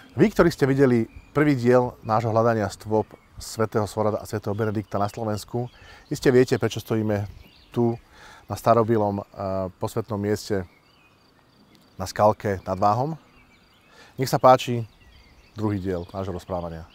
Vy, ktorí ste videli prvý diel nášho hľadania stôp svätého Svorada a svätého Benedikta na Slovensku, iste viete, prečo stojíme tu na starobilom posvätnom mieste na skalke nad Váhom. Nech sa páči druhý diel nášho rozprávania.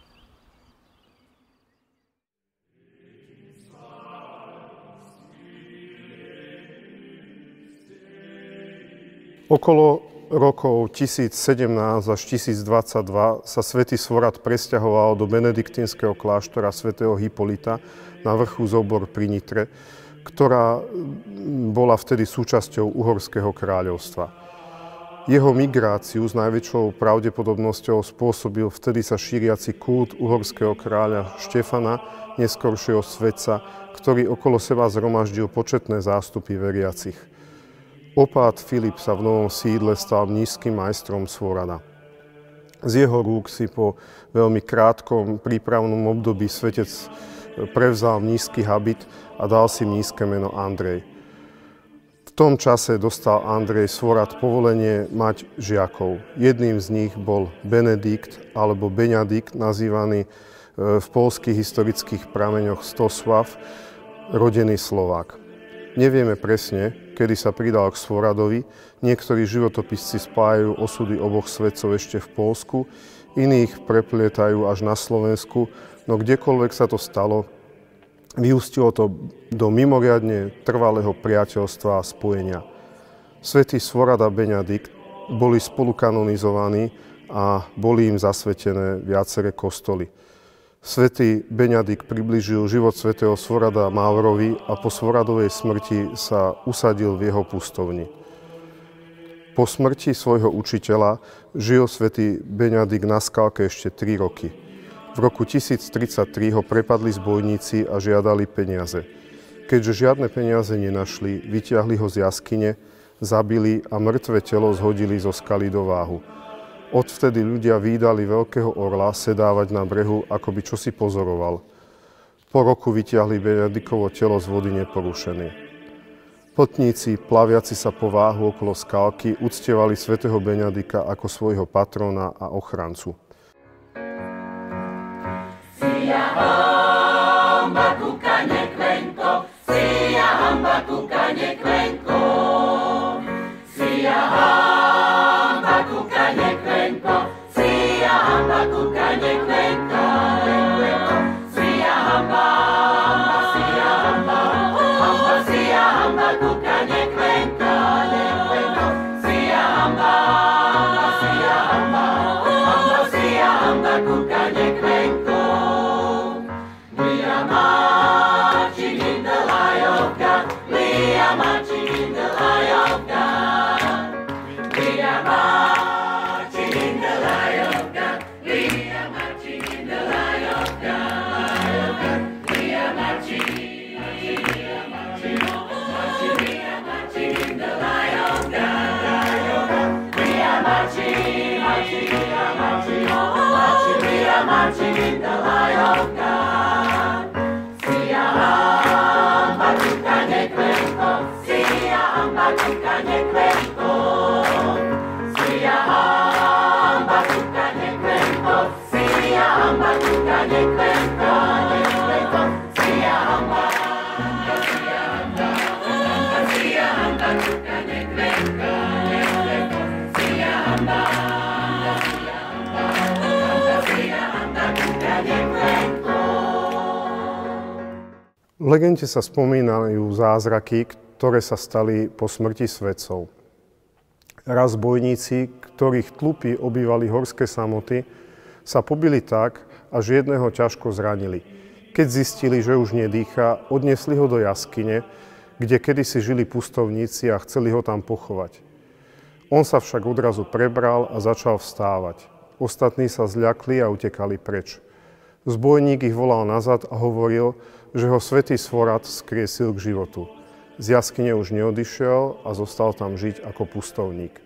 Okolo rokov 1017 až 1022 sa svätý Svorad presťahoval do benediktínskeho kláštora svätého Hippolyta na vrchu Zobor pri Nitre, ktorá bola vtedy súčasťou Uhorského kráľovstva. Jeho migráciu s najväčšou pravdepodobnosťou spôsobil vtedy sa šíriaci kult uhorského kráľa Štefana, neskoršieho svätca, ktorý okolo seba zhromaždil početné zástupy veriacich. Opát Filip sa v novom sídle stal mníšskym majstrom Svorada. Z jeho rúk si po veľmi krátkom prípravnom období svetec prevzal mníšsky habit a dal si mníšske meno Andrej. V tom čase dostal Andrej Svorad povolenie mať žiakov. Jedným z nich bol Benedikt alebo Beňadikt, nazývaný v poľských historických prameňoch Stosław, rodený Slovák. Nevieme presne, kedy sa pridal k Svoradovi. Niektorí životopisci spájajú osudy oboch svätcov ešte v Poľsku, iných preplietajú až na Slovensku, no kdekoľvek sa to stalo, vyústilo to do mimoriadne trvalého priateľstva a spojenia. Svätý Svorad a Beňadikt boli spolu kanonizovaní a boli im zasvetené viaceré kostoly. Svätý Beňadikt priblížil život svätého Svorada Mávrovi a po Svoradovej smrti sa usadil v jeho pustovni. Po smrti svojho učiteľa žil svätý Beňadikt na skalke ešte 3 roky. V roku 1033 ho prepadli zbojníci a žiadali peniaze. Keďže žiadne peniaze nenašli, vyťahli ho z jaskyne, zabili a mŕtve telo zhodili zo skaly do Váhu. Odvtedy ľudia vídali veľkého orla sedávať na brehu, ako by čosi pozoroval. Po roku vyťahli Benedikovo telo z vody neporušené. Putníci, plaviaci sa po Váhu okolo skalky, uctievali svätého Beňadika ako svojho patrona a ochrancu. V legende sa spomínajú zázraky, ktoré sa stali po smrti svätcov. Raz bojníci, ktorých tlupy obývali horské samoty, sa pobili tak, až jedného ťažko zranili. Keď zistili, že už nedýcha, odnesli ho do jaskyne, kde kedysi žili pustovníci a chceli ho tam pochovať. On sa však odrazu prebral a začal vstávať. Ostatní sa zľakli a utekali preč. Zbojník ich volal nazad a hovoril, že ho svätý Svorad skriesil k životu. Z jaskyne už neodišiel a zostal tam žiť ako pustovník.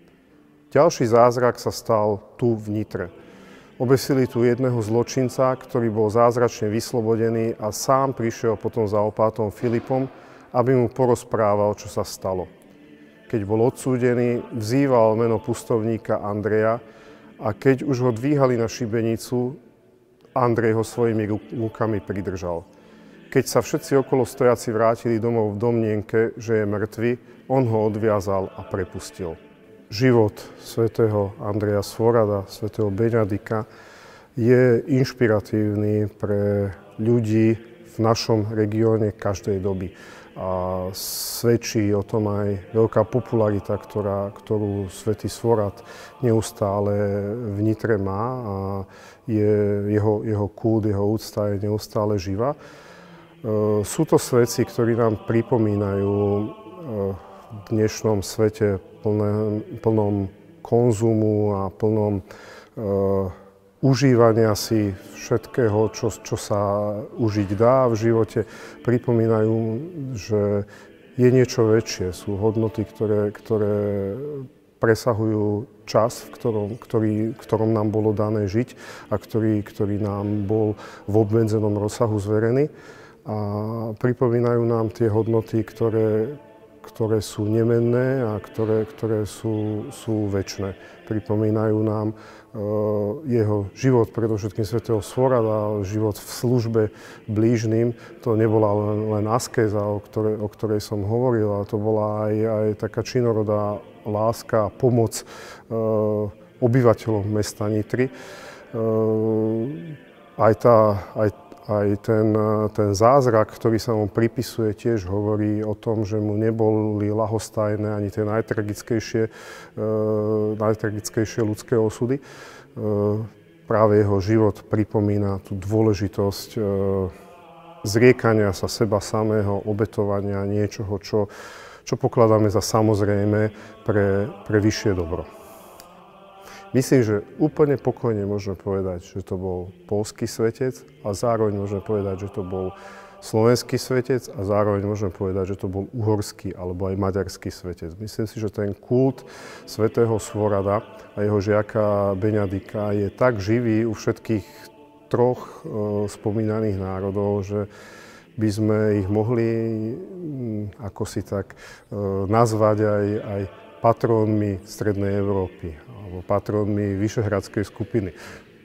Ďalší zázrak sa stal tu v Nitre. Obesili tu jedného zločinca, ktorý bol zázračne vyslobodený a sám prišiel potom za opátom Filipom, aby mu porozprával, čo sa stalo. Keď bol odsúdený, vzýval meno pustovníka Andreja a keď už ho dvíhali na šibenicu, Andrej ho svojimi rukami pridržal. Keď sa všetci okolo stojaci vrátili domov v domnienke, že je mŕtvy, on ho odviazal a prepustil. Život svätého Andreja Svorada, svätého Benedikta je inšpiratívny pre ľudí v našom regióne každej doby. A svedčí o tom aj veľká popularita, ktorú svätý Svorad neustále v Nitre má a jeho kult, jeho úcta je neustále živá. Sú to svedci, ktorí nám pripomínajú v dnešnom svete plnom konzumu a plnom užívania si všetkého, čo sa užiť dá v živote, pripomínajú, že je niečo väčšie. Sú hodnoty, ktoré presahujú čas, v ktorom nám bolo dané žiť a ktorý nám bol v obmedzenom rozsahu zverený. A pripomínajú nám tie hodnoty, ktoré sú nemenné a ktoré sú večné. Pripomínajú nám jeho život, predovšetkým svätého Svorada, život v službe blížnym. To nebola len askéza, o ktorej som hovoril, ale to bola aj taká činorodá láska a pomoc obyvateľom mesta Nitry. Aj ten zázrak, ktorý sa mu pripisuje, tiež hovorí o tom, že mu neboli ľahostajné ani tie najtragickejšie ľudské osudy. Práve jeho život pripomína tú dôležitosť zriekania sa seba samého, obetovania niečoho, čo pokladáme za samozrejme pre vyššie dobro. Myslím, že úplne pokojne môžeme povedať, že to bol poľský svetec a zároveň môžeme povedať, že to bol slovenský svetec a zároveň môžeme povedať, že to bol uhorský alebo aj maďarský svetec. Myslím si, že ten kult svätého Svorada a jeho žiaka Benedikta je tak živý u všetkých troch spomínaných národov, že by sme ich mohli ako si tak nazvať aj patrónmi Strednej Európy alebo patrónmi Vyšehradskej skupiny.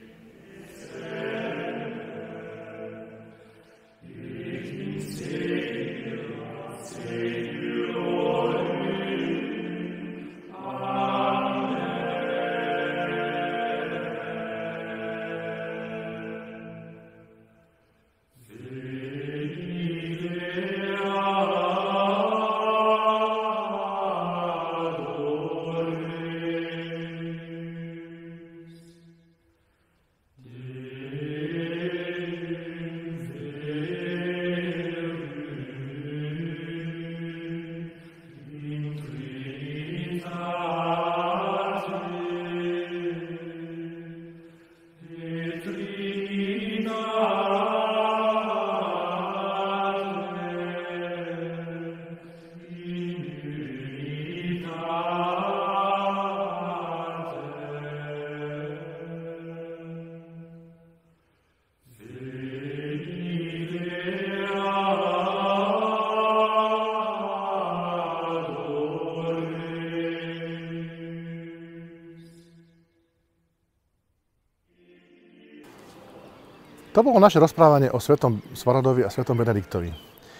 To bolo naše rozprávanie o svätom Svaradovi a svätom Benediktovi.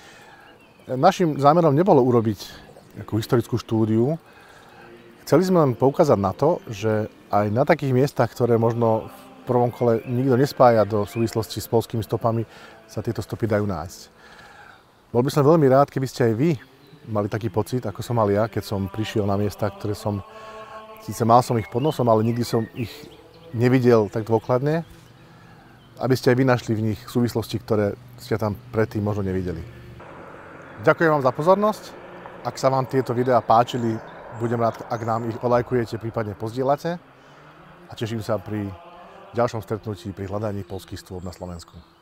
Naším zámerom nebolo urobiť nejakú historickú štúdiu. Chceli sme len poukázať na to, že aj na takých miestach, ktoré možno v prvom kole nikto nespája do súvislosti s poľskými stopami, sa tieto stopy dajú nájsť. Bol by som veľmi rád, keby ste aj vy mali taký pocit, ako som mal ja, keď som prišiel na miesta, ktoré síce mal som ich pod nosom, ale nikdy som ich nevidel tak dôkladne, aby ste aj vy našli v nich súvislosti, ktoré ste tam predtým možno nevideli. Ďakujem vám za pozornosť. Ak sa vám tieto videá páčili, budem rád, ak nám ich olajkujete, prípadne pozdieľate. A teším sa pri ďalšom stretnutí pri hľadaní poľských stôp na Slovensku.